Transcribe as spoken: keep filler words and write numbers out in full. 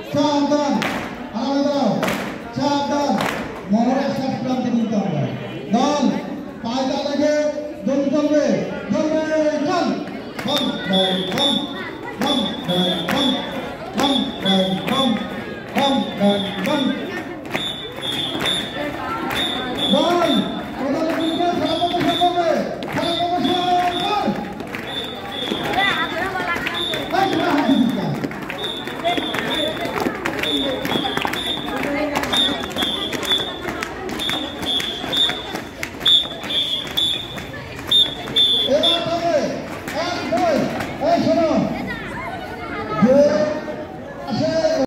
সাবধান আলাদা দাও সাবধান মহড়া শেষ প্রান্ত নিতে হবে দল পায়দা লাগে দল চলবে চলবে চল কম কম কম